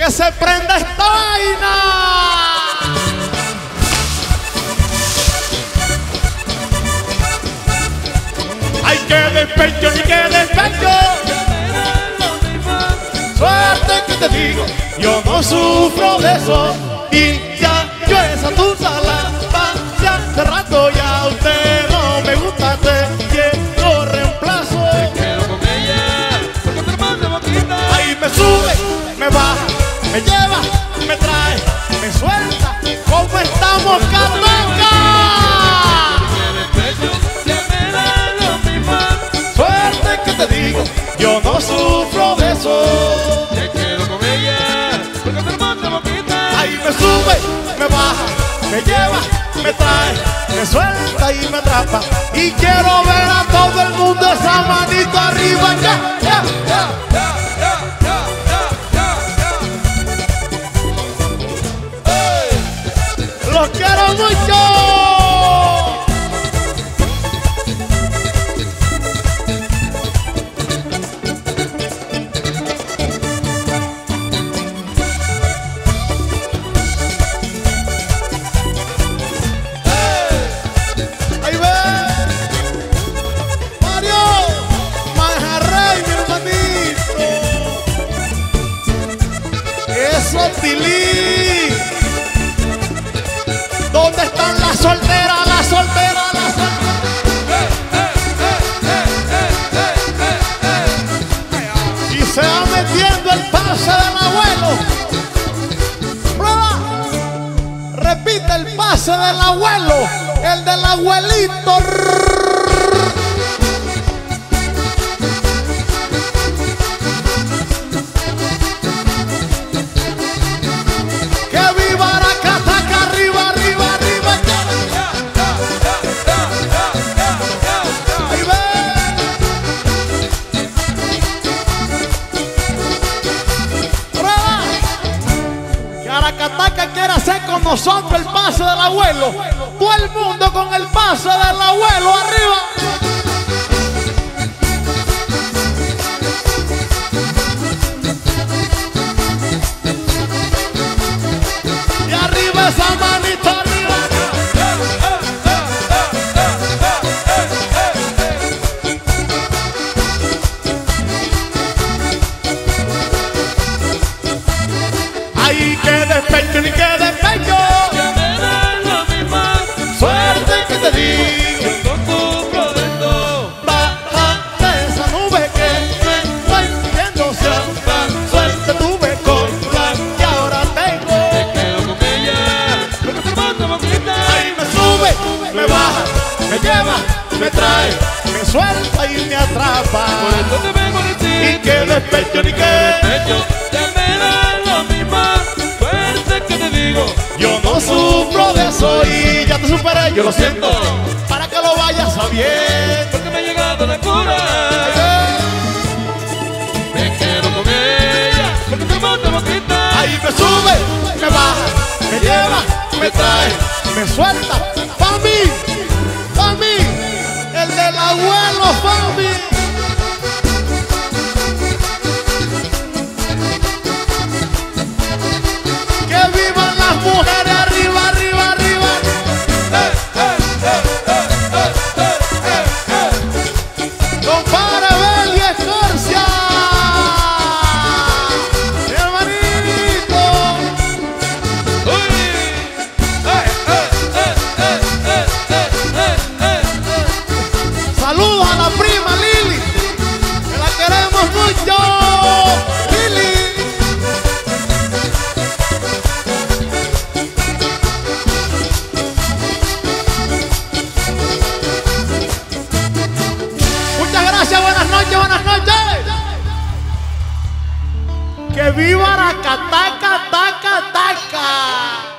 que se prenda esta vaina. Ay, que despecho, ni que despecho. Suerte que te digo, yo no sufro de eso. Y ya yo esa tusa la pasé hace rato. Ya usted no me gusta, te quiero reemplazo. Me quedo con ella, porque te manda boquita. Ahí me sube, me baja, me lleva, me trae, me suelta. ¿Cómo estamos, Cataca? Suerte que te digo, yo no sufro de eso. Me quedo con ella, porque te manda boquita. Ahí me sube, me baja, me lleva, me trae, me suelta y me atrapa. Y quiero ver a todo el mundo esa manito arriba. Ya, ya, ya, ya, ya, ya, ya, ya. ¡Hey! ¡Los quiero mucho! Tilín. ¿Dónde están las solteras, las solteras, las solteras? Y se va metiendo el pase del abuelo. Prueba. Repite el pase del abuelo, el del abuelito. Aracataca quiere hacer con nosotros el pase del abuelo. Todo el mundo con el pase del abuelo arriba. Y arriba esa manita arriba. Ay, que despecho, ni que despecho. Que me den la misma Suerte que te digo, yo no sufro de esto. baja de esa nube que me estoy viendo. Siempre suerte tuve con la que ahora tengo. Me quedo con ella, porque te manda boquita. Ahí me sube, me baja, me lleva, me trae, me suelta y me atrapa. Por eso te vengo a decir. Y que despecho, ni que despecho. Que me den la misma suerte que te digo. yo no sufro de eso y ya te superé, yo lo siento. Para que lo vayas sabiendo. Porque me ha llegado la cura. Me quedo con ella, porque te manda boquita. Ahí me sube, me baja, me lleva, me trae, me suelta. Pa' mí, el del abuelo, pa' mí. Que vivan las mujeres arriba, arriba, arriba. Compare Bel y Escorcia. Mi hermanito. Saludos a la prima Lili, que la queremos mucho. Lili. Muchas gracias, buenas noches, buenas noches. Que viva Aracataca, taca, taca.